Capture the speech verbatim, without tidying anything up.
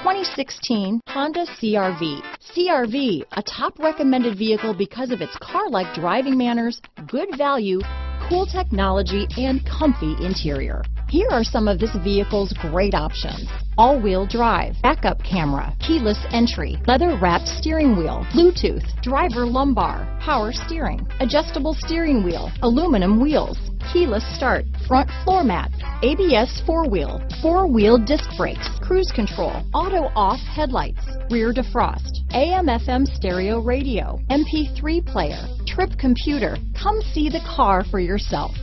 twenty sixteen Honda C R V. C R V, a top recommended vehicle because of its car-like driving manners, good value, cool technology, and comfy interior. Here are some of this vehicle's great options: all-wheel drive, backup camera, keyless entry, leather-wrapped steering wheel, Bluetooth, driver lumbar, power steering, adjustable steering wheel, aluminum wheels, keyless start, front floor mats, A B S four-wheel, four-wheel disc brakes, cruise control, auto-off headlights, rear defrost, A M F M stereo radio, M P three player, trip computer. Come see the car for yourself.